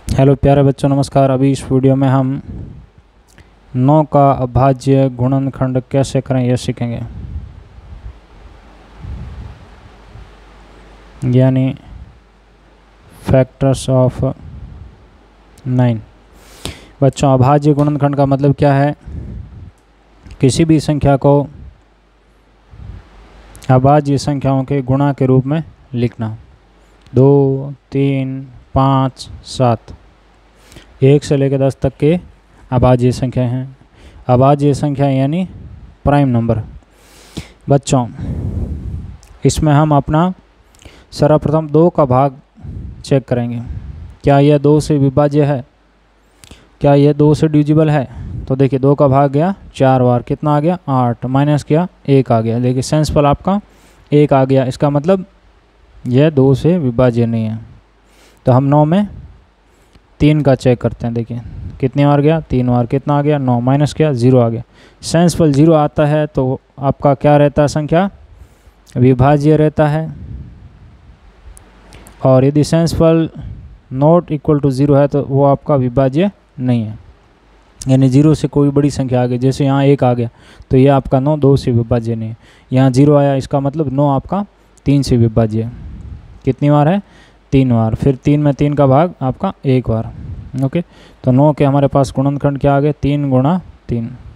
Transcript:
Hello प्यारे बच्चों, नमस्कार। अभी इस वीडियो में हम 9 का अभाज्य गुणनखंड कैसे करें यह सीखेंगे, यानी फैक्टर्स ऑफ 9। बच्चों, अभाज्य गुणनखंड का मतलब क्या है? किसी भी संख्या को अभाज्य संख्याओं के गुणा के रूप में लिखना। 2, 3, 5, 7, 1 से लेकर 10 तक के अभाज्य संख्या हैं। अभाज्य संख्या यानी प्राइम नंबर। बच्चों, इसमें हम अपना सर्वप्रथम 2 का भाग चेक करेंगे। क्या यह 2 से विभाज्य है? क्या यह 2 से डिविजिबल है? तो देखिए, 2 का भाग गया 4 बार, कितना आ गया? 8, माइनस किया 1 आ गया। देखिए, सेंसफल आपका 1 आ गया। इसका मतलब यह 2 से विभाज्य नहीं है। तो हम 9 में 3 का चेक करते हैं। देखिए कितनी बार गया? 3 बार। कितना आ गया? 9, माइनस किया 0 आ गया। सेंसफल 0 आता है तो आपका क्या रहता है? संख्या विभाज्य रहता है। और यदि सेंसफल नॉट इक्वल टू 0 है तो वो आपका विभाज्य नहीं है। यानी 0 से कोई बड़ी संख्या आ गई, जैसे यहाँ 1 आ गया तो ये आपका 9 2 से विभाज्य नहीं है। यहाँ 0 आया, इसका मतलब 9 आपका 3 से विभाज्य है। कितनी बार है? 3 बार। फिर 3 में 3 का भाग आपका 1 बार। ओके, तो 9 के हमारे पास गुणनखंड क्या आ गए? 3 गुणा 3।